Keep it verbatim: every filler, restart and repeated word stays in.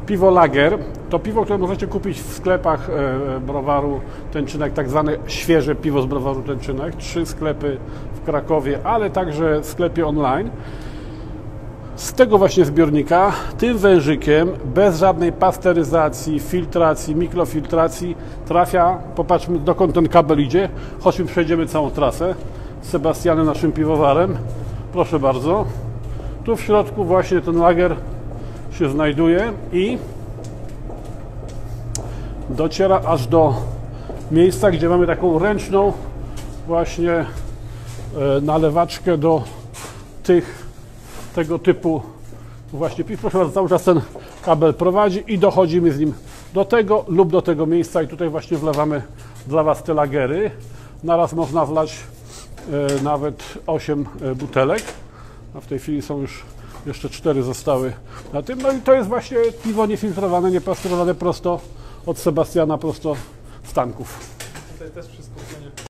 Piwo lager to piwo, które możecie kupić w sklepach browaru Tęczynek, tak zwane świeże piwo z browaru Tęczynek. Trzy sklepy w Krakowie, ale także w sklepie online. Z tego właśnie zbiornika, tym wężykiem, bez żadnej pasteryzacji, filtracji, mikrofiltracji trafia, popatrzmy dokąd ten kabel idzie, chodźmy przejdziemy całą trasę z Sebastianem, naszym piwowarem. Proszę bardzo, tu w środku właśnie ten lager się znajduje i dociera aż do miejsca, gdzie mamy taką ręczną właśnie nalewaczkę do tych tego typu właśnie piw. Proszę bardzo, cały czas ten kabel prowadzi i dochodzimy z nim do tego lub do tego miejsca i tutaj właśnie wlewamy dla Was te lagery. Naraz można wlać e, nawet osiem butelek, a w tej chwili są już jeszcze cztery zostały na tym. No i to jest właśnie piwo niefiltrowane, niepasteryzowane prosto od Sebastiana, prosto z tanków. Tutaj też wszystko płynie.